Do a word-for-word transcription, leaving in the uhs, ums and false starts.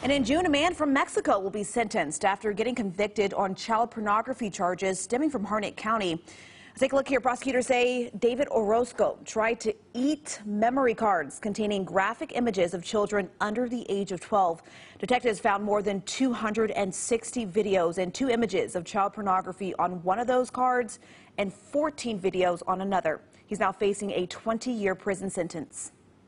And in June, a man from Mexico will be sentenced after getting convicted on child pornography charges stemming from Harnett County. Take a look here. Prosecutors say David Orozco tried to eat memory cards containing graphic images of children under the age of twelve. Detectives found more than two hundred sixty videos and two images of child pornography on one of those cards and fourteen videos on another. He's now facing a twenty year prison sentence.